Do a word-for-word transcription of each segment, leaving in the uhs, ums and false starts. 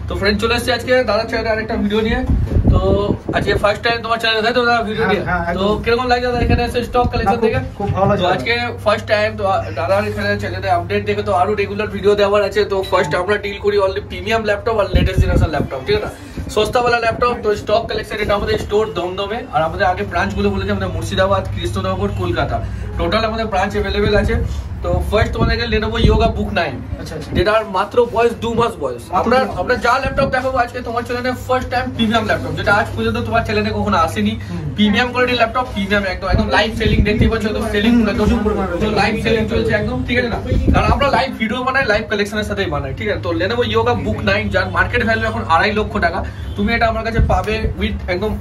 তো ফ্রেন্ড চলে এসেছি আজকে দাদার চ্যানেলে আরেকটা ভিডিও নিয়ে। তো আজকে ফার্স্ট টাইম তোমার চ্যানেলে তাই তো দাদা ভিডিও নিয়ে, তো কিরকম লাগে দাদা এখানে এসে স্টক কালেকশন দেখে? খুব ভালো লাগে। তো আজকে ফার্স্ট টাইম তো দাদার এখানে চ্যানেলে আপডেট দেখে তো আরো রেগুলার ভিডিও দেওয়ার আছে। তো ফার্স্ট আমরা ডিল করি অনলি প্রিমিয়াম ল্যাপটপ আর লেটেস্ট জেনারেশন ল্যাপটপ, ঠিক আছে না, সস্তা वाला ল্যাপটপ। তো স্টক কালেকশন এটা আমাদের স্টোর দমদমে, আর আমাদের আগে ব্রাঞ্চ গুলো বলেছে আমাদের মুর্শিদাবাদ, কৃষ্ণনগর, কলকাতা, টোটাল আমাদের ব্রাঞ্চ अवेलेबल আছে। তো ফার্স্ট তোমাদেরকে Lenovo Yoga Book নাইন, আচ্ছা আচ্ছা, যেটার মাত্র বয়স দু মাস বয়স। আমরা আমরা যা ল্যাপটপ দেখাবো আজকে তোমার চ্যানেলে ফার্স্ট টাইম প্রিমিয়াম ল্যাপটপ, যেটা আজ পর্যন্ত তোমার চ্যানেলে কখনো আসেনি। প্রিমিয়াম কোয়ালিটির ল্যাপটপ, প্রিমিয়াম একদম একদম লাইভ সেলিং, দেখতেই পাচ্ছ তো সেলিং লাইভ সেলিং চলছে একদম, ঠিক আছে না। কারণ আমরা লাইভ ভিডিও বানাই, লাইভ কালেকশনের সাথেই বানাই, ঠিক আছে। তো Lenovo Yoga Book নাইন যার মার্কেট ভ্যালু এখন আড়াই লক্ষ টাকা, তুমি এটা আমার কাছে পাবে উইথ একদম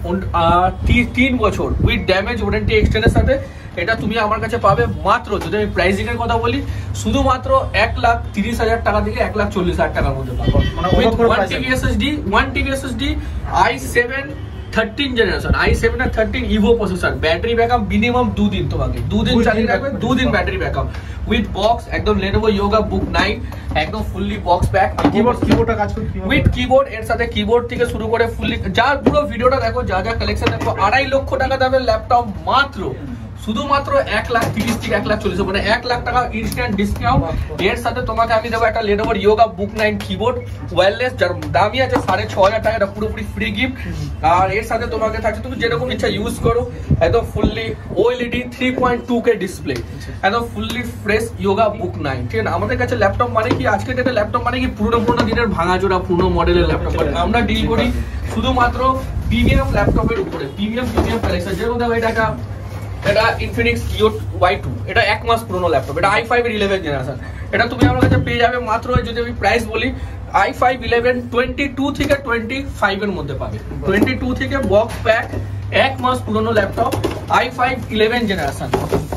তিন বছর উইথ ড্যামেজ ওয়ারেন্টি এক্সটেন্ডের সাথে। এটা তুমি আমার কাছে পাবে মাত্র, যদি আমি প্রাইসিং এর কথা বলি, শুধুমাত্র এক লাখ তিরিশ হাজার টাকা থেকে এক লাখ চল্লিশ হাজার টাকার মধ্যে পাবো। One TB SSD, one TB SSD, i seven thirteen generation, i seven আর thirteen Evo processor, battery backup minimum দুদিন, তোমাকে দুদিন চালিয়ে রাখবে, দুদিন ব্যাটারি ব্যাকআপ উইথ বক্স, একদম Lenovo Yoga Book নাইন, একদম ফুললি বক্স প্যাক, কিবোর্ড কিবোর্ডটা কাজ করবে উইথ কিবোর্ড, এর সাথে কিবোর্ড থেকে শুরু করে ফুললি, যা পুরো ভিডিওটা দেখো, যা যা কালেকশন দেখো, আড়াই লক্ষ টাকা দামের ল্যাপটপ মাত্র শুধুমাত্র এক লাখ তিরিশ থেকে এক লাখ চল্লিশ, মানে এক লাখ টাকা ইনস্ট্যান্ট ডিসকাউন্ট। এর সাথে তোমাকে আমি দেবো একটা Lenovo Yoga Book nine keyboard wireless, যার দামই আছে সাড়ে ছ হাজার টাকা, এটা পুরোপুরি ফ্রি গিফট। আর এর সাথে তোমাকে থাকছে, তুমি যেরকম ইচ্ছা ইউজ করো, একদম fully OLED three point two K display, একদম fully fresh Yoga Book nine, ঠিক আছে। আমাদের কাছে ল্যাপটপ মানে কি, আজকে ডেটে ল্যাপটপ মানে কি পুরোনো পুরোনো দিনের ভাঙাচোরা পুরোনো মডেলের ল্যাপটপ, আমরা ডিল করি শুধুমাত্র প্রিমিয়াম ল্যাপটপের উপরে, প্রিমিয়াম প্রিমিয়াম কালেকশন। যেরকম দেখো এটা একটা এটা Infinix Q ওয়াই টু, এটা এক মাস পুরনো ল্যাপটপ, এটা আই ফাইভ এর ইলেভেন জেনারেশন। এটা তুমি আমার কাছে পেয়ে যাবে মাত্র, যদি আমি প্রাইস বলি, i five eleven twenty two থেকে টোয়েন্টি ফাইভ এর মধ্যে পাবে। টোয়েন্টি টু থেকে বক্স প্যাক, এক মাস পুরনো laptop, I five eleven generation.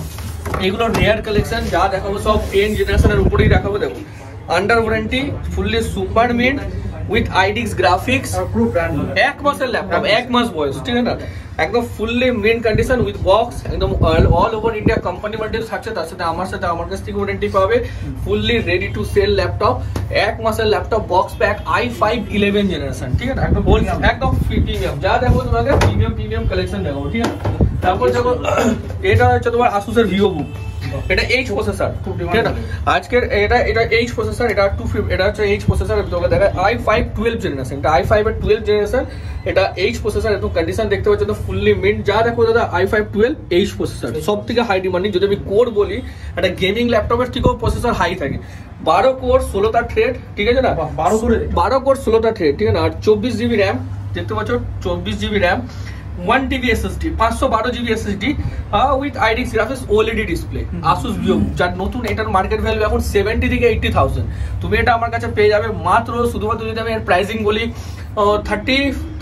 এগুলো রেয়ার কালেকশন, যা দেখাবো সব টেন জেনারেশনের উপরেই দেখাবো। দেখো under warranty, fully super mint with আইডিক্স গ্রাফিক্স, এক মাসের ল্যাপটপ, এক মাস বয়স, ঠিক আছে না, একদম fully mint condition with box, একদম all over India company warranty থাকছে, তার সাথে আমার সাথে আমার কাছ থেকে ওয়ারেন্টি পাবে, fully ready to sell laptop, এক মাসের laptop, box pack, i five eleven generation, ঠিক আছে, একদম একদম প্রিমিয়াম। যা দেখো তোমাকে প্রিমিয়াম প্রিমিয়াম কালেকশন দেখো, ঠিক আছে। তারপর দেখো এটা হচ্ছে তোমার আসুসের ভিভো বুক, এটা এইচ প্রসেসর, ঠিক আছে। আজকের এটা এটা এইচ প্রসেসর, এটা টু এটা হচ্ছে এইচ প্রসেসর, তোকে দেখায় আই ফাইভ টুয়েলভ জেনারেশন, এটা আই ফাইভ এর টুয়েলভ জেনারেশন, এটা এইচ প্রসেসর, একদম কন্ডিশন দেখতে পাচ্ছ তো ফুললি মিন্ট। যা দেখো দাদা i five twelve H processor, সব থেকে হাই ডিমান্ডিং। যদি আমি কোর বলি, একটা গেমিং ল্যাপটপের থেকেও প্রসেসর হাই থাকে, বারো কোর ষোলোটা থ্রেড, ঠিক আছে না, বারো কোর বারো কোর ষোলোটা থ্রেড, ঠিক আছে না। আর চব্বিশ জিবি র্যাম দেখতে পাচ্ছ, চব্বিশ GB RAM, one TB SSD, পাঁচশো বারো জিবি এসএসডি উইথ আইডিক্স graphics, OLED display, Asus Vivo, যার নতুন এটার মার্কেট ভ্যালু এখন সেভেন্টি থেকে এইটটি থাউজেন্ড। তুমি এটা আমার কাছে পেয়ে যাবে মাত্র, শুধুমাত্র যদি আমি এর প্রাইসিং বলি, থার্টি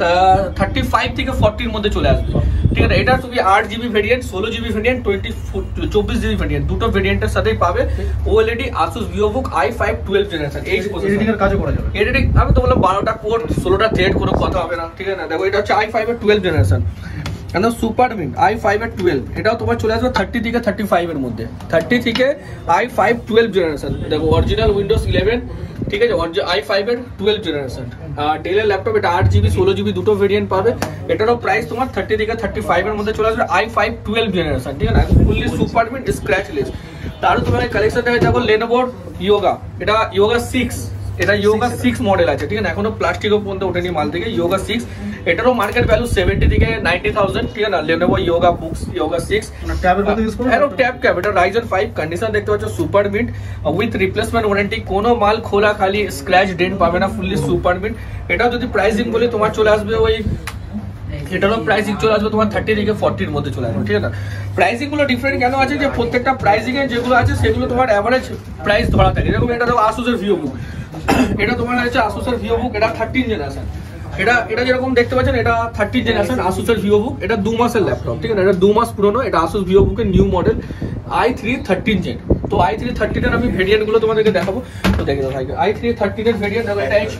থার্টি ফাইভ থেকে ফর্টির মধ্যে চলে আসবে, ঠিক আছে। এটা তুমি আট জিবি ভেরিয়েন্ট, ষোলো জিবি ভেরিয়েন্ট, টোয়েন্টি চব্বিশ জিবি ভেরিয়েন্ট, দুটো ভেরিয়েন্টের সাথেই পাবে। OLED Asus Vivo Book i five twelve generation, এই এডিটিং এর কাজও করা যাবে। এডিটিং আমি তো বললাম বারোটা কোড ষোলোটা থ্রেড, কোনো কথা হবে না, ঠিক আছে না। দেখো এটা হচ্ছে আই ফাইভ এর টুয়েলভ জেনারেশন, একদম সুপার মিন্ট আই ফাইভ এর টুয়েলভ, এটাও তোমার চলে আসবে থার্টি থেকে থার্টি ফাইভ এর মধ্যে, থার্টি থেকে আই ফাইভ টুয়েলভ জেনারেশন। দেখো অরিজিনাল উইন্ডোজ ইলেভেন, ঠিক আছে, আই ফাইভ এর টুয়েলভ জেনারেশন, আর ডেলের ল্যাপটপ, এটা আট জিবি ষোলো জিবি দুটো ভেরিয়েন্ট পাবে। এটারও প্রাইস তোমার থার্টি থেকে থার্টি ফাইভ এর মধ্যে চলে আসবে, আই ফাইভ টুয়েলভ জেনারেশন, ঠিক আছে, ফুললি সুপার মিন্ট স্ক্র্যাচলেস। তারও তোমার কালেকশন দেখে যাবো Lenovo Yoga, এটা Yoga সিক্স, এটা Yoga সিক্স মডেল আছে, ঠিক আছে, এখনো প্লাস্টিকও পর্যন্ত ওঠেনি মাল থেকে। Yoga সিক্স, এটারও মার্কেট ভ্যালু সেভেন্টি থেকে নাইনটি থাউজেন্ড, ঠিক আছে না। Lenovo Yoga books Yoga six, ট্যাবের মধ্যে ইউজ করো, ট্যাব ক্যাপ, এটা রাইজেন ফাইভ, কন্ডিশন দেখতে পাচ্ছ super mint with replacement warranty, কোনো মাল খোলা খালি স্ক্র্যাচ ডেন্ট পাবে না, ফুললি সুপার মিন্ট। এটাও যদি প্রাইসিং বলি, তোমার চলে আসবে ওই, এটারও প্রাইসিং চলে আসবে তোমার থার্টি থেকে ফর্টির মধ্যে চলে আসবে, ঠিক আছে। প্রাইসিং গুলো ডিফারেন্ট কেন আছে, যে প্রত্যেকটা প্রাইসিং এ যেগুলো আছে সেগুলো তোমার অ্যাভারেজ প্রাইস ধরা থাকে। যেরকম এটা দেখো আসুসের ভিভো বুক, এটা তোমার হচ্ছে আসুসের ভিভো বুক, এটা থার্টিন জেনারেশন, এটা এটা যেরকম দেখতে পাচ্ছেন, এটা থার্টিন জেনারেশন আসুসের ভিভো বুক, এটা দু মাসের ল্যাপটপ, ঠিক আছে, এটা দু মাস পুরনো। এটা আসুস ভিভো বুকের new model i three thirteen gen. তো আই থ্রি থার্টিন এর আমি ভেরিয়েন্ট গুলো তোমাদেরকে দেখাবো, তো দেখে দাও আই থ্রি থার্টিন এর ভেরিয়েন্ট, দেখো এটা এইচপি,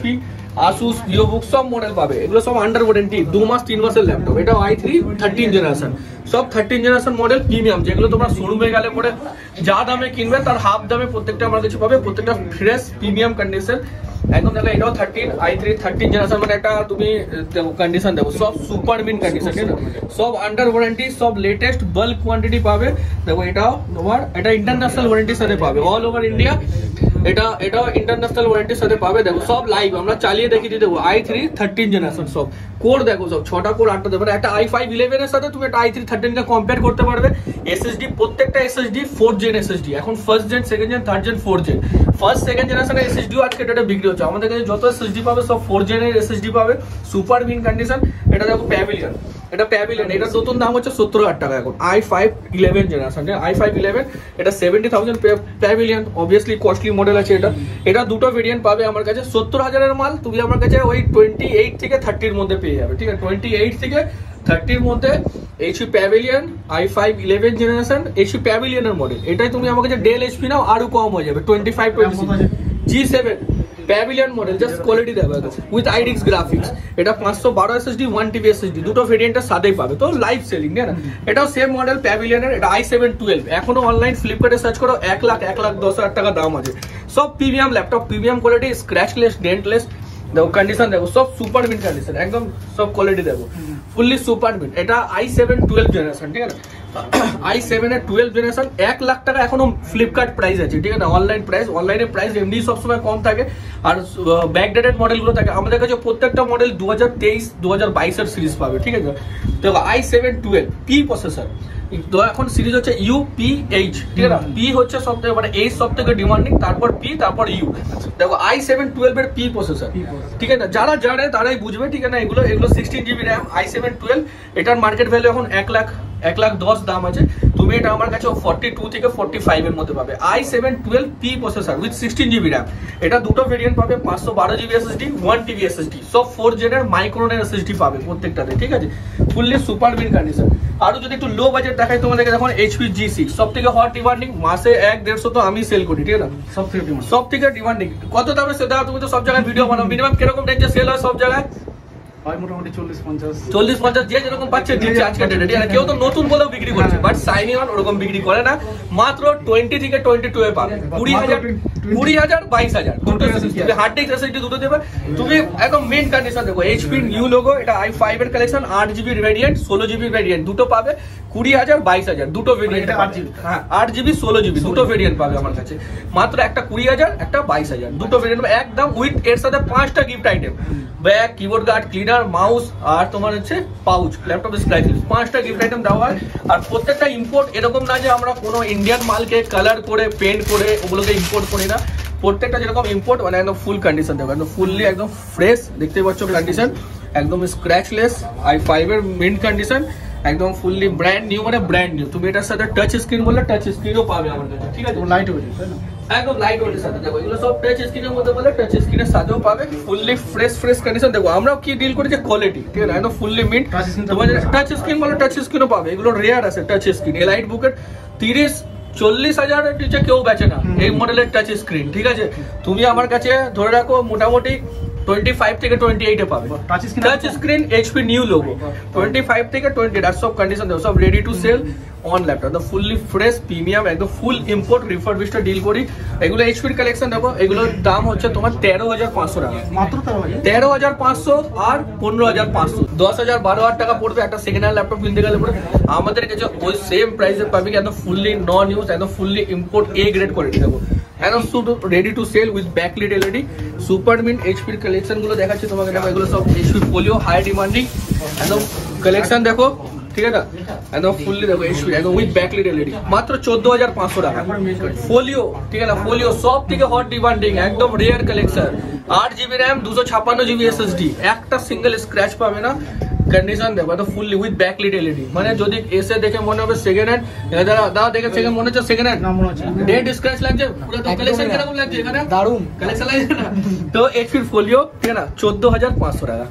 আসুস ভিভোবুক সব মডেল পাবে, এগুলো সব আন্ডার ওয়ারেন্টি, দু মাস তিন মাসের ল্যাপটপ। এটা আই থ্রি থার্টিন জেনারেশন, সব থার্টিন জেনারেশন মডেল প্রিমিয়াম, যেগুলো তোমরা শোরুমে গেলে পরে যা দামে কিনবে তার হাফ দামে প্রত্যেকটা আমার কাছে পাবে, প্রত্যেকটা ফ্রেশ প্রিমিয়াম কন্ডিশন একদম। দেখো এটাও thirteen i three thirteen generation, মানে একটা তুমি দেখো কন্ডিশন দেখো, সব সুপার মিন কন্ডিশন, ঠিক আছে, সব আন্ডার ওয়ারেন্টি, সব লেটেস্ট বাল্ক কোয়ান্টিটি পাবে। দেখো এটাও তোমার এটা ইন্টারন্যাশনাল ওয়ারেন্টির সাথে পাবে, অল ওভার ইন্ডিয়া এটা এটাও ইন্টারন্যাশনাল ওয়ারেন্টির সাথে পাবে। দেখো সব লাইভ আমরা চালিয়ে দেখিয়ে দিয়ে দেবো, আই থ্রি থার্টিন জেনারেশন সব কোর দেখো, সব ছটা কোর আটটা দেবো। একটা আই ফাইভ ইলেভেন এর সাথে তুমি একটা আই থ্রি থার্টিন কে কম্পেয়ার করতে পারবে। এসএসডি প্রত্যেকটা এসএসডি ফোর্থ জেন এসএসডি, এখন first gen second gen third gen fourth gen, first second জেনারেশনের এসএসডিও আজকে ডেটে বিক্রি হচ্ছে আমাদের কাছে। যত এসএসডি পাবে সব ফোর জেনের এসএসডি পাবে, সুপার মিন কন্ডিশন। এটা দেখো প্যাভিলিয়ন, এটা প্যাভিলিয়ন, এটা নতুন দাম হচ্ছে সত্তর হাজার টাকা এখন, i five eleven generation, I five eleven এটা seventy thousand Pavilion, obviously costly model আছে এটা। এটা দুটো ভেরিয়েন্ট পাবে আমার কাছে, সত্তর হাজারের মাল তুমি আমার কাছে ওই টোয়েন্টি এইট থেকে থার্টির মধ্যে পেয়ে যাবে, ঠিক আছে, টোয়েন্টি এইট থেকে থার্টির মধ্যে। HP Pavilion i five eleven generation, HP প্যাভিলিয়নের মডেল, এটাই তুমি আমার কাছে ডেল এইচপি নাও আরো কম হয়ে যাবে, twenty five twenty G seven Pavilion model, just quality দেবে উইথ আইডিক্স গ্রাফিক্স। এটা পাঁচশো বারো এসএসডি ওয়ান টিবি এসএসডি, দুটো ভেরিয়েন্টের সাথেই পাবে, তো লাইভ সেলিং না। এটাও সেম মডেল প্যাভিলিয়নের, এটা আই সেভেন টুয়েলভ, এখনো অনলাইন ফ্লিপকার্টে সার্চ করো এক লাখ এক লাখ দশ হাজার টাকা দাম আছে। সব premium laptop, premium quality, scratchless dentless, দেখো কন্ডিশন দেখো সব সুপার মিন কন্ডিশন একদম, সব কোয়ালিটি দেখো ফুললি সুপার মিন। এটা আই সেভেন টুয়েলভ জেনারেশন, ঠিক আছে, আই সেভেন এর টুয়েলভ জেনারেশন, এক লাখ টাকা এখনো ফ্লিপকার্ট প্রাইস আছে, ঠিক আছে, অনলাইন প্রাইস, অনলাইনে প্রাইস এমনি সবসময় কম থাকে আর ব্যাকডেটেড মডেলগুলো থাকে আমাদের কাছে। প্রত্যেকটা মডেল দু হাজার তেইশ দু হাজার বাইশের সিরিজ পাবে, ঠিক আছে। দেখো i seven twelve P processor, তো এখন সিরিজ হচ্ছে ইউ পি এইচ, ঠিক আছে, পি হচ্ছে সব থেকে মানে এইচ সব থেকে ডিমান্ডিং, তারপর পি, তারপর ইউ। দেখো আই সেভেন টুয়েলভ এর পি প্রসেসর, ঠিক আছে, যারা জানে তারাই বুঝবে, ঠিক আছে। এগুলো এগুলো sixteen GB RAM, i seven twelve, এটার মার্কেট ভ্যালু এখন এক লাখ এক লাখ দশ দাম আছে, তুমি এটা আমার কাছে ফর্টি টু থেকে ফর্টি ফাইভ এর মধ্যে পাবে। I seven twelve P processor with sixteen GB RAM, এটা দুটো ভেরিয়েন্ট পাবে, পাঁচশো বারো GB SSD one TB SSD, সব ফোর জেনের মাইক্রোনের এসএসডি পাবে প্রত্যেকটাতে, ঠিক আছে, ফুললি সুপার মিন কন্ডিশন। আরো যদি একটু লো বাজেট দেখাই তোমাদেরকে, দেখুন এইচপি জি সিক্স, সব থেকে হট ডিমান্ডিং, মাসে এক দেড়শো তো আমি সেল করি, ঠিক আছে, সব থেকে সব থেকে ডিমান্ডিং। কত দামে সেটা তুমি তো সব জায়গায় ভিডিও বানাও, মিনিমাম কিরকম রেঞ্জে সেল হয় সব জায়গায়? মোটামুটি চল্লিশ পঞ্চাশ চল্লিশ পঞ্চাশ যে যেরকম পাচ্ছে দিচ্ছে আজকে ডেটে। কেউ তো নতুন বলেও বিক্রি করছে, বাট সাইনি অন ওরকম বিক্রি করে না, মাত্র টোয়েন্টি থেকে টোয়েন্টি টু এ পাবে, কুড়ি হাজার কুড়ি হাজার বাইশ হাজার দুটো হার্ড ডিস্ক এসএসডি দুটো দেবে তুমি, একদম মেন কন্ডিশন দেখো, এইচপি নিউ লোগো, এটা আই ফাইভ এর কালেকশন, আট জিবি ভেরিয়েন্ট ষোলো জিবি ভেরিয়েন্ট দুটো পাবে, কুড়ি হাজার বাইশ হাজার দুটো ভেরিয়েন্ট, হ্যাঁ আট জিবি ষোলো জিবি দুটো ভেরিয়েন্ট পাবে আমার কাছে, মাত্র একটা কুড়ি হাজার একটা বাইশ হাজার দুটো ভেরিয়েন্ট একদম, উইথ এর সাথে পাঁচটা gift item, bag, keyboard guard, cleaner, mouse আর তোমার হচ্ছে পাউচ, ল্যাপটপ স্ক্র্যাচ, পাঁচটা গিফট আইটেম দেওয়া হয়। আর প্রত্যেকটা ইম্পোর্ট, এরকম না যে আমরা কোনো ইন্ডিয়ান মালকে কালার করে পেন্ট করে ওগুলোকে ইম্পোর্ট করি না, প্রত্যেকটা যেরকম ইম্পোর্ট মানে একদম ফুল কন্ডিশন দেবো, একদম ফুললি একদম ফ্রেশ, দেখতে পাচ্ছ কন্ডিশন একদম স্ক্র্যাচলেস, আই ফাইভ এর মিন্ট কন্ডিশন, একদম ফুললি ব্র্যান্ড নিউ, মানে ব্র্যান্ড নিউ। তুমি এটার সাথে টাচ স্ক্রিন বললে টাচ স্ক্রিনও পাবে আমার কাছে, ঠিক আছে, লাইট ওয়েট, একদম লাইট ওয়েটের সাথে। দেখো এগুলো সব টাচ স্ক্রিনের মধ্যে বলে টাচ স্ক্রিনের সাথেও পাবে, ফুললি ফ্রেশ ফ্রেশ কন্ডিশন। দেখো আমরাও কি ডিল করি যে কোয়ালিটি, ঠিক আছে, একদম ফুললি মিন্ট, তোমাদের টাচ স্ক্রিন বলে টাচ স্ক্রিনও পাবে, এগুলো রেয়ার আছে টাচ স্ক্রিন। এলাইট বুকের তিরিশ চল্লিশ হাজারের নিচে কেউ বেচে না এই মডেলের টাচ স্ক্রিন, ঠিক আছে, তুমি আমার কাছে ধরে রাখো মোটামুটি টোয়েন্টি ফাইভ থেকে টোয়েন্টি এইট এ পাবে touch screen, HP new logo, twenty five থেকে টোয়েন্টি এইট, আর সব কন্ডিশন দেবো, সব ready to sell on laptop, fully fresh premium, একদম ফুল ইম্পোর্ট রিফারবিশড ডিল করি। এগুলো এইচপির কালেকশন দেখো, এগুলোর দাম হচ্ছে তোমার তেরো হাজার পাঁচশো টাকা, মাত্র তেরো হাজার পাঁচশো আর পনেরো হাজার পাঁচশো, দশ হাজার বারো হাজার টাকা পড়বে একটা সেকেন্ড হ্যান্ড ল্যাপটপ কিনতে গেলে পরে। আমাদের কাছে ওই সেম প্রাইসে পাবে, একদম ফুললি নন ইউজ, একদম fully import A grade quality দেবো, একদম শুধু ready to sell with backlit LED, super mint এইচপির কালেকশন গুলো দেখাচ্ছি তোমাকে, দেখো এগুলো সব এইচপি ফোলিও, হাই ডিমান্ডিং একদম কালেকশন দেখো, ঠিক আছে, একদম ফুললি দেখো এইচপি একদম উইথ ব্যাকলিট এলইডি, মাত্র চোদ্দ হাজার পাঁচশো টাকা। ফোলিও, ঠিক আছে, ফোলিও সব থেকে হট ডিমান্ডিং, একদম রেয়ার কালেকশন, আট জিবি র্যাম, দুশো ছাপ্পান্ন জিবি এসএসডি, একটা সিঙ্গেল স্ক্র্যাচ পাবে না, কন্ডিশন দেখো তো ফুললি উইথ ব্যাকলিট এলইডি, মানে যদি এসে দেখে মনে হবে সেকেন্ড হ্যান্ড, দাদা দাদা দেখে সেকেন্ড মনে হচ্ছে সেকেন্ড হ্যান্ড, ডেড স্ক্র্যাচ লাগছে পুরো, তো কালেকশন কিরকম লাগছে এখানে, দারুন কালেকশন লাগছে না, তো এইচপির ফোলিও, ঠিক আছে, চোদ্দ হাজার পাঁচশো টাকা,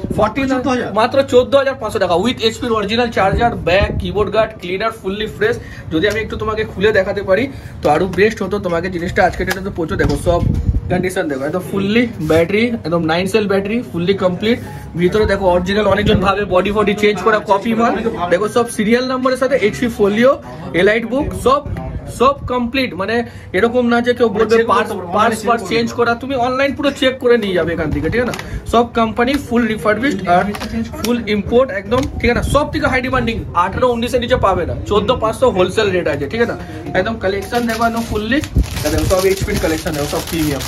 মাত্র চোদ্দ হাজার পাঁচশো টাকা উইথ এইচপির original charger, bag, keyboard guard, cleaner, fully fresh. যদি আমি একটু তোমাকে খুলে দেখাতে পারি তো আরো বেস্ট হতো, তোমাকে জিনিসটা আজকে ডেটে তো প্রচুর দেখো, সব কন্ডিশন দেখো একদম ফুললি ব্যাটারি, একদম nine cell battery, fully complete. ভিতরে দেখো অরিজিনাল, অনেকজন ভাবে বডি ফডি চেঞ্জ করা কপি মাল, দেখো সব সিরিয়াল নাম্বারের সাথে এইচপি ফোলিও, এলাইট বুক, সব সব কমপ্লিট। মানে এরকম না যে কেউ বলবে পার্টস পার্টস পার্টস চেঞ্জ করা, তুমি অনলাইন পুরো চেক করে নিয়ে যাবে এখান থেকে, ঠিক আছে না। সব কোম্পানি ফুল রিফার্বিশড আর ফুল ইম্পোর্ট একদম, ঠিক আছে না। সব থেকে হাই ডিমান্ডিং আঠারো উনিশের নিচে পাবে না, চোদ্দ পাঁচশো হোলসেল রেট আছে, ঠিক আছে না। একদম কালেকশন দেখো একদম ফুললি, সব এইচপি কালেকশন দেখো, সব প্রিমিয়াম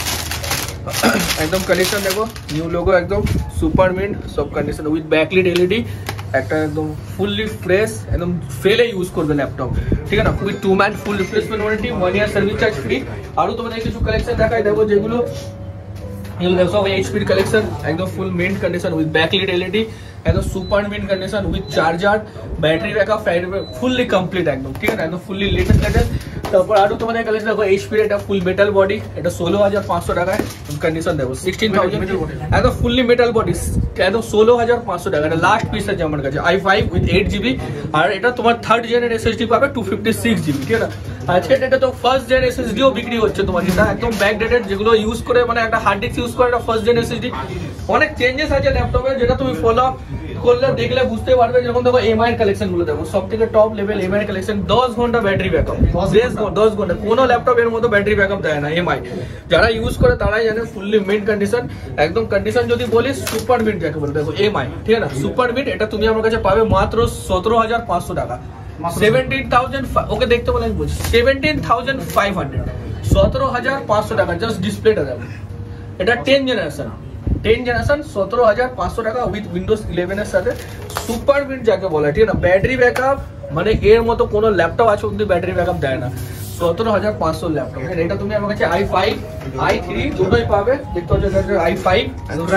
একদম কালেকশন দেখো। নিউ লোগো একদম সুপার মিন্ট, সব কন্ডিশন উইথ ব্যাকলিট এলইডি, একটা একদম ফুললি ফ্রেশ, একদম ফেলে ইউজ করবে ল্যাপটপ, ঠিক আছে না। উইথ টু ম্যান full replacement warranty, one year service charge free. আরো তোমাদের কিছু কালেকশন দেখাই দেবো যেগুলো এগুলো দেখো এইচপির কালেকশন, একদম full mint condition with backlit LED, একদম super mint condition with charger, battery backup fully complete একদম, ঠিক আছে একদম ফুললি লেটেস্ট লেটেস্ট। তারপর আরো তোমাদের কালেকশন দেখো এইচপির, এটা ফুল মেটাল বডি, এটা ষোলো হাজার পাঁচশো টাকায় কন্ডিশন দেখো, সিক্সটিন থাউজেন্ড একদম ফুললি মেটাল বডি, একদম ষোলো হাজার পাঁচশো টাকা। এটা লাস্ট পিস আছে আমার কাছে, i five with eight GB, আর এটা তোমার থার্ড জেনের এসএসডি পাবে টু ফিফটি সিক্স জিবি, ঠিক আছে। আজকে এটা তো ফার্স্ট জেন এসএসডিও বিক্রি হচ্ছে তোমার, যেটা একদম ব্যাক ডেটেড, যেগুলো ইউজ করে মানে একটা হার্ড ডিস্ক ইউজ করে, এটা ফার্স্ট জেন এসএসডি। অনেক চেঞ্জেস আছে ল্যাপটপে, যেটা তুমি ফলো আপ করলে দেখলে বুঝতে পারবে। যেরকম দেখো এমআই এর কালেকশন গুলো দেখো, সব থেকে টপ লেভেল এমআই এর কালেকশন, দশ ঘন্টা ব্যাটারি ব্যাকআপ, দশ ঘন্টা কোনো ল্যাপটপ এর মতো ব্যাটারি ব্যাকআপ দেয় না এমআই। যারা ইউজ করে তারাই জানে, ফুললি মিন্ট কন্ডিশন একদম। কন্ডিশন যদি বলিস সুপার মিন্ট যাকে বলে দেখো এমআই, ঠিক আছে না, সুপার মিন্ট। এটা তুমি আমার কাছে পাবে মাত্র সতেরো হাজার পাঁচশো টাকা, সেভেন্টিন থাউজেন্ড ওকে দেখতে বলে আমি বলছি সেভেন্টিন থাউজেন্ড ফাইভ হান্ড্রেড, সতেরো হাজার পাঁচশো টাকা জাস্ট ডিসপ্লেটা দেবে। এটা টেন জেনারেশন, টেন জেনারেশন সতেরো হাজার পাঁচশো টাকা উইথ উইন্ডোজ ইলেভেন এর সাথে সুপার মিন্ট যাকে বলে, ঠিক আছে না। ব্যাটারি ব্যাকআপ মানে এর মতো কোনো ল্যাপটপ আছে কিন্তু ব্যাটারি ব্যাকআপ দেয় না, সতেরো হাজার পাঁচশো ল্যাপটপ। এটা তুমি আমার কাছে আই ফাইভ আই থ্রি দুটোই পাবে, দেখতে পাচ্ছ আই ফাইভ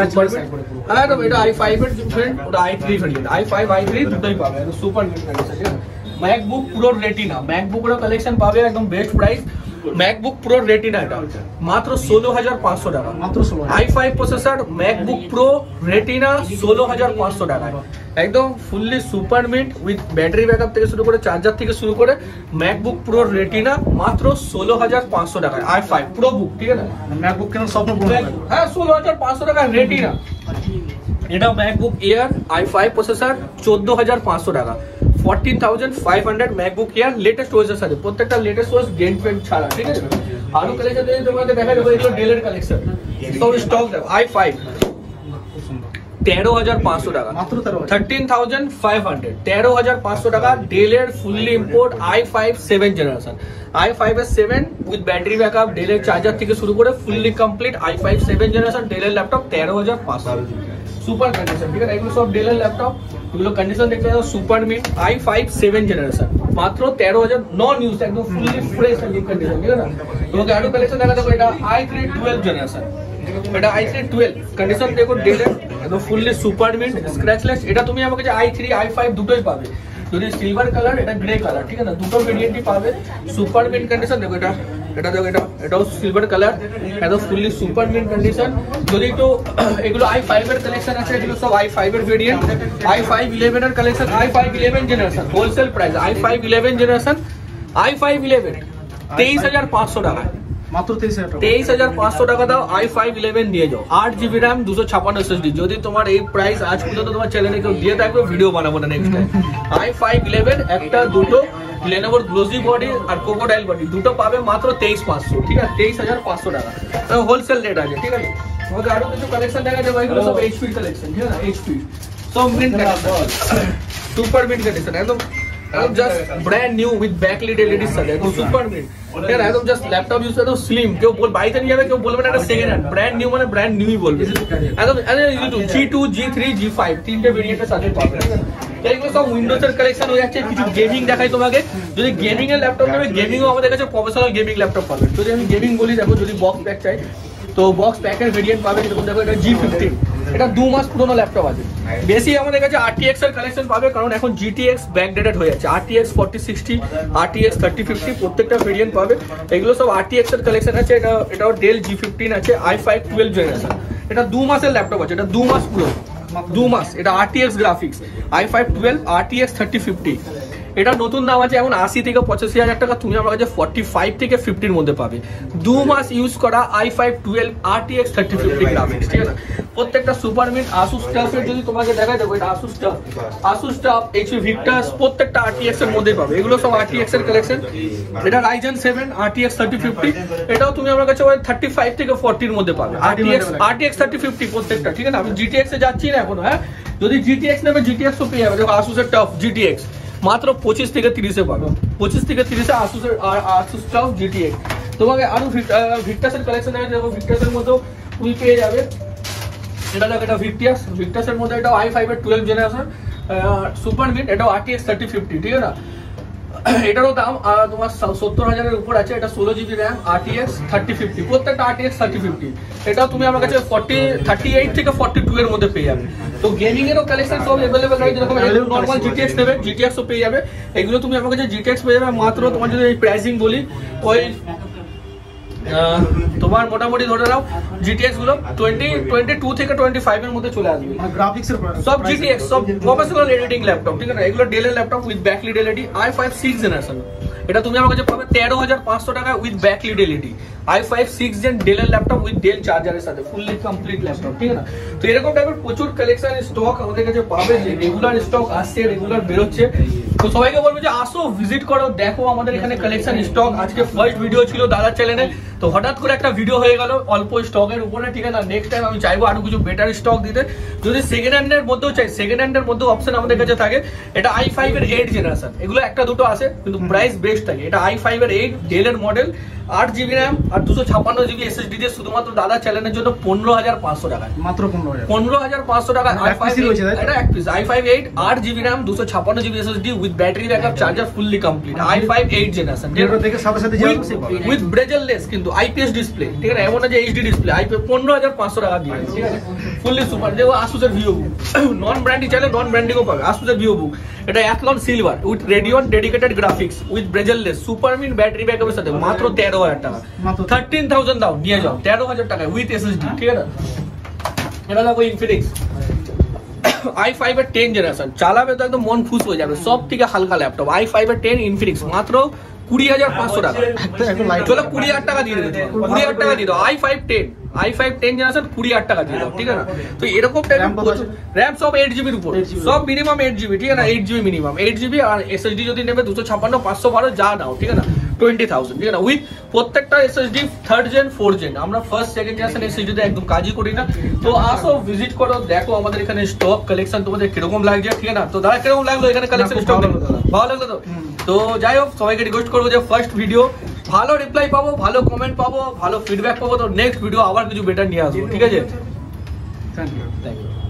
একদম, এটা আই ফাইভ এর ডিফারেন্ট, ওটা I three variant, I five I three দুটোই পাবে super mint. MacBook Pro Retina, ম্যাকবুকেরও কালেকশন পাবে একদম best price. MacBook Pro Retina এটা মাত্র ষোলো হাজার পাঁচশো টাকা, মাত্র I five processor MacBook Pro Retina ষোলো হাজার পাঁচশো টাকায়, একদম fully super mint with battery backup থেকে শুরু করে চার্জার থেকে শুরু করে ম্যাকবুক প্রো রেটিনা মাত্র ষোলো হাজার পাঁচশো টাকায়, আই ফাইভ প্রো বুক, ঠিক আছে। ম্যাকবুক কেন স্বপ্ন, হ্যাঁ ষোলো হাজার পাঁচশো টাকায় রেটিনা। এটা MacBook Air I five processor চোদ্দ হাজার পাঁচশো টাকা, fourteen thousand five hundred MacBook Air latest OS আছে, প্রত্যেকটা লেটেস্ট ওএস গেম ফেম ছাড়া, ঠিক আছে। আরো কালেকশন তোমাদের দেখা যাবে, এগুলো ডেলের কালেকশন সব স্টক দেখো। আই ফাইভ তেরো হাজার পাঁচশো টাকা, মাত্র থার্টিন থাউজেন্ড ফাইভ হান্ড্রেড, তেরো হাজার পাঁচশো টাকা ডেলের fully import I five seven generation, I five এর সেভেন উইথ ব্যাটারি ব্যাকআপ, ডেলের চার্জার থেকে শুরু করে fully complete I five seven generation ডেলের ল্যাপটপ তেরো হাজার পাঁচশো, সুপার কন্ডিশন, ঠিক আছে। এগুলো সব ডেলের ল্যাপটপ, এগুলো কন্ডিশন দেখতে পাচ্ছ super mint I five seven generation, মাত্র তেরো হাজার, নন ইউজ একদম ফুললি ফ্রেশ কন্ডিশন, ঠিক আছে না। তোমাকে আরো কালেকশন দেখা দেখো, এটা আই থ্রি টুয়েলভ জেনারেশন, এটা আই থ্রি টুয়েলভ কন্ডিশন দেখো ডেলের একদম ফুললি সুপার মিন্ট স্ক্র্যাচলেস। এটা তুমি আমাকে যে আই থ্রি আই ফাইভ দুটোই পাবে, যদি সিলভার কালার এটা গ্রে কালার, ঠিক আছে না, দুটো ভেরিয়েন্টই পাবে। সুপার মিন্ট কন্ডিশন দেখো, এটা এটা দেখো, এটা এটাও সিলভার কালার, একদম ফুললি সুপার মিন্ট কন্ডিশন। যদি তো এগুলো আই ফাইভ এর কালেকশন আছে, এগুলো সব আই ফাইভ এর ভেরিয়েন্ট। আই ফাইভ ইলেভেন এর collection, I five eleven generation wholesale price, I five eleven generation, I five eleven তেইশ হাজার পাঁচশো টাকায়, মাত্র তেইশ হাজার পাঁচশো টাকা দাও, আই ফাইভ ইলেভেন দিয়ে যাও, আট জিবি র্যাম দুশো ছাপান্ন এসএসডি। যদি তোমার এই প্রাইস আজ পর্যন্ত তোমার চ্যানেলে কেউ দিয়ে থাকবে, ভিডিও বানাবো না next time. I five eleven একটা দুটো লেনোভোর গ্লোজি বডি আর ক্রোকোডাইল বডি দুটো পাবে মাত্র তেইশ পাঁচশো, ঠিক আছে, তেইশ হাজার পাঁচশো টাকা হোলসেল রেট আছে, ঠিক আছে। তোমাকে আরো কিছু কালেকশন দেখা যাবে, এগুলো সব এইচপি কালেকশন, ঠিক আছে, এইচপি সব mint collection, super mint collection, একদম একদম just brand new with backlit LED সাথে, একদম সুপার মিন্ট, ঠিক আছে, একদম জাস্ট ল্যাপটপ ইউজ করে স্লিম, কেউ বল বাড়িতে নিয়ে যাবে, কেউ বলবে না এটা সেকেন্ড হ্যান্ড, ব্র্যান্ড নিউ মানে ব্র্যান্ড নিউই বলবে, একদম G two G three G five তিনটে ভেরিয়েন্টের সাথে পাবে। এইগুলো সব উইন্ডোজ এর কালেকশন হয়ে যাচ্ছে। কিছু গেমিং দেখাই তোমাকে, যদি গেমিং এর ল্যাপটপ নেবে, গেমিংও আমাদের কাছে প্রফেশনাল গেমিং ল্যাপটপ পাবে। যদি আমি গেমিং বলি দেখো, যদি বক্স প্যাক চাই তো বক্স প্যাকের ভেরিয়েন্ট পাবে, যেরকম দেখো এটা জি ফিফটিন, এটা দু মাস পুরোনো ল্যাপটপ আছে। বেশি আমাদের কাছে আরটিএক্স এর কালেকশন পাবে, কারণ এখন জিটিএক্স ব্যাকডেটেড হয়ে যাচ্ছে, RTX forty sixty, RTX thirty fifty প্রত্যেকটা ভেরিয়েন্ট পাবে। এগুলো সব আরটিএক্স এর কালেকশন আছে। এটা এটাও ডেল জি ফিফটিন আছে, আই ফাইভ টুয়েলভ জেনারেশন, এটা দু মাসের ল্যাপটপ আছে, এটা দু মাস পুরো দু মাস, এটা RTX graphics, I five twelve, RTX thirty fifty, এটা নতুন দাম আছে এখন আশি থেকে পঁচাশি হাজার টাকা, তুমি আমার কাছে ফর্টি ফাইভ থেকে ফিফটির মধ্যে পাবে। দু মাস ইউজ করা I five twelve R T X thirty fifty graphics, ঠিক আছে। প্রত্যেকটা সুপার মিট আসুস টাফের যদি তোমাকে দেখায় দেবো, এটা Asus TUF, Asus TUF, HP Victus, প্রত্যেকটা আর টি এক্স এর মধ্যে পাবে। এগুলো সব আর টি এক্স এর কালেকশন। এটা Ryzen seven R T X thirty fifty, এটাও তুমি আমার কাছে থার্টি ফাইভ থেকে ফর্টির মধ্যে পাবে। R T X R T X thirty fifty প্রত্যেকটা, ঠিক আছে। আমি জি টি এক্স এ যাচ্ছি না এখন, হ্যাঁ যদি জি টি এক্স নেবে জি টি এক্স ও পেয়ে যাবে। দেখো আসুসের টাফ জি টি এক্স মাত্র পঁচিশ থেকে তিরিশে পাবে, পঁচিশ থেকে তিরিশে আসুসের Asus TUF G T X. তোমাকে আরো ভিক্টাসের কালেকশন আছে, দেখো ভিক্টাসের মধ্যেও তুমি পেয়ে যাবে। এটা দেখো এটা ভিক্টাস, ভিক্টাসের মধ্যে এটা আই ফাইভ এর টুয়েলভ জেনারেশন সুপার মিট, এটাও R T X thirty fifty, ঠিক আছে না। এটারও দাম তোমার সত্তর হাজারের উপর আছে। এটা ষোলো GB RAM R T X thirty fifty, প্রত্যেকটা R T X thirty fifty. এটাও তুমি আমার কাছে ফর্টি থার্টি এইট থেকে ফর্টি টু এর মধ্যে পেয়ে যাবে। তো গেমিং এরও কালেকশন সব অ্যাভেলেবেল রয়েছে। যেরকম নর্মাল জি টি এক্স নেবে জি টি এক্স ও পেয়ে যাবে। এগুলো তুমি আমার কাছে জি টি এক্স পেয়ে যাবে মাত্র, তোমার যদি প্রাইসিং বলি ওই তোমার মোটামুটি ধরে নাও জিটিএক্স গুলো টোয়েন্টি টোয়েন্টি টু থেকে টোয়েন্টি ফাইভ এর মধ্যে চলে আসবে। গ্রাফিক্স এর সব জিটিএক্স, সব প্রফেশনাল এডিটিং ল্যাপটপ, ঠিক আছে। এগুলো ডেলের laptop with backlit LED I five six generation. এটা তুমি আমার কাছে পাবে তেরো হাজার পাঁচশো টাকা with backlit LED I five six gen ডেলের ল্যাপটপ উইথ ডেল চার্জারের সাথে, ফুললি কমপ্লিট ল্যাপটপ, ঠিক আছে। তো এরকম টাইপের প্রচুর কালেকশন স্টক আমাদের কাছে পাবে, যে রেগুলার স্টক আসছে, রেগুলার বেরোচ্ছে। তো সবাইকে বলবো যে আসো, ভিজিট করো, দেখো আমাদের এখানে কালেকশন স্টক। আজকে ফার্স্ট ভিডিও ছিল দাদার চ্যানেলে, তো হঠাৎ করে একটা ভিডিও হয়ে গেল অল্প স্টকের উপরে, ঠিক আছে। নেক্সট টাইম আমি চাইবো আরো কিছু বেটার স্টক দিতে। যদি সেকেন্ড হ্যান্ডের মধ্যেও চাই, সেকেন্ড হ্যান্ডের মধ্যেও অপশন আমাদের কাছে থাকে। এটা আই ফাইভ এর এইট জেনারেশন, এগুলো একটা দুটো আসে কিন্তু প্রাইস বেস্ট থাকে। এটা আই ফাইভ এর এইট ডেলের মডেল, আট জিবি র্যাম আর দুশো ছাপ্পান্ন জিবি এসএসডি দিয়ে শুধুমাত্র দাদা চ্যানেলের জন্য পনেরো হাজার পাঁচশো টাকা, মাত্র পনেরো হাজার পাঁচশো টাকা। এটা এক পিস আই ফাইভ এইট আট জিবি র্যাম দুশো ছাপ্পান্ন GB SSD with battery backup charger fully complete I five eight generation with bezelless কিন্তু আইপিএস ডিসপ্লে, ঠিক আছে। এমন না যে এইচডি ডিসপ্লে, আইপিএস পনেরো হাজার পাঁচশো টাকা দিয়ে, ঠিক আছে। Fully super. দেখো আসুসের ভিভো বুক, নন ব্র্যান্ডিং চাইলে নন ব্র্যান্ডিংও পাবে। আসুসের ভিভো বুক, এটা Athlon silver with Radeon dedicated graphics with bezelless super mint battery ব্যাকআপের সাথে মাত্র তেরো হাজার টাকা, থার্টিন থাউজেন্ড দাও নিয়ে যাও, তেরো হাজার টাকা উইথ এসএসডি, ঠিক আছে। এটা দেখো ইনফিনিক্স আই ফাইভ এর টেন জেনারেশন, চালাবে তো একদম মন খুশ হয়ে যাবে। সব থেকে হালকা ল্যাপটপ আই ফাইভ এর টেন ইনফিনিক্স, মাত্র কুড়ি হাজার পাঁচশো টাকা। চলো কুড়ি হাজার টাকা দিয়ে দেবো, কুড়ি হাজার টাকা দিয়ে দাও। I five ten I five ten generation কুড়ি হাজার টাকা দিয়ে দাও, ঠিক আছে। তো এরকম র্যাম সব এইট জিবির উপর, সব মিনিমাম এইট জিবি, ঠিক আছে না। Eight GB minimum eight GB আর এসএসডি যদি নেবে দুশো ছাপ্পান্ন পাঁচশো বারো যা নাও, ঠিক আছে না, টোয়েন্টি থাউজেন্ড, ঠিক আছে। উইথ প্রত্যেকটা SSD third gen four gen, আমরা ফার্স্ট সেকেন্ড জেনারেশন এসএসডিতে একদম কাজই করি না। তো আসো ভিজিট করো, দেখো আমাদের এখানে স্টক কালেকশন তোমাদের কিরকম লাগছে, ঠিক আছে না। তো দাদা কিরকম লাগলো এখানে কালেকশন স্টক? ভালো লাগলো তো। তো যাই হোক, সবাইকে রিকোয়েস্ট করবো যে ফার্স্ট ভিডিও, ভালো রিপ্লাই পাবো, ভালো কমেন্ট পাবো, ভালো ফিডব্যাক পাবো। তো নেক্সট ভিডিও আবার কিছু বেটার নিয়ে আসবো, ঠিক আছে। Thank you.